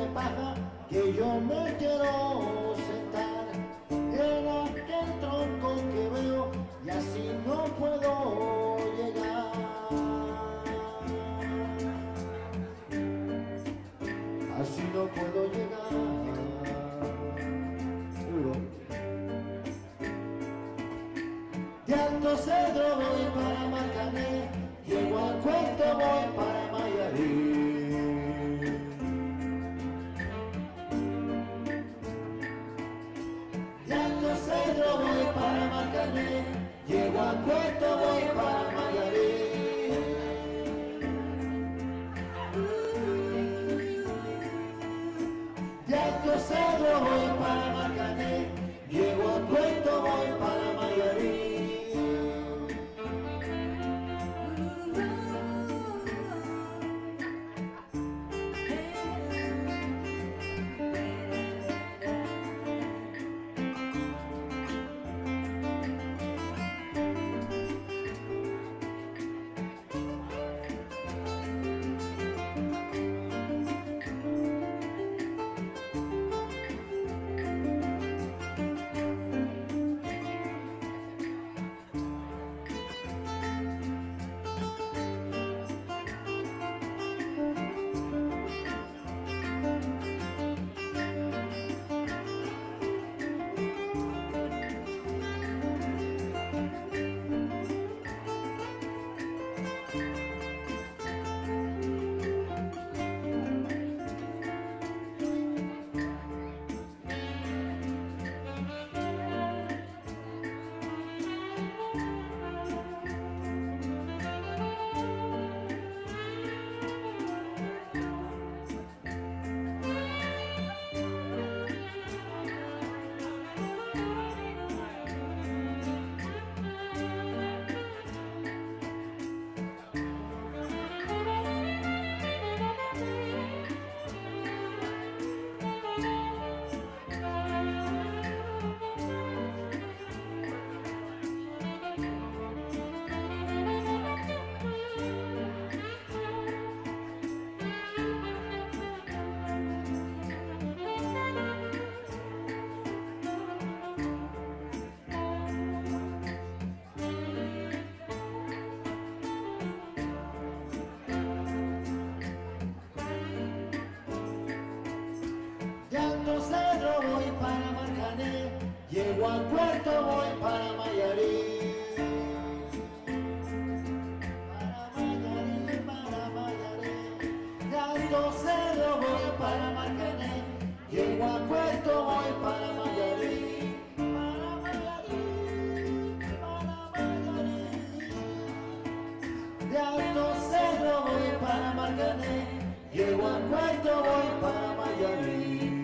paja que yo me quiero sentar en aquel tronco que veo y así no puedo llegar. Así no puedo llegar. De Alto Cedro voy para Marcané, llego al Cuento voy para Mayarí. De Alto Cedro voy para Marcané, llego al Cuento voy para Mayarí. De Alto Cedro voy para Marcané, llego al Cuento voy para Mayarí. Cedro voy para Marcané, llego al Puerto voy para Mayarí. Para Mayarí. De Alto Cedro voy para Marcané, llego al Puerto voy para Mayarí. Para Mayarí. De Alto Cedro voy para Marcané, llego al Puerto voy para Mayarí.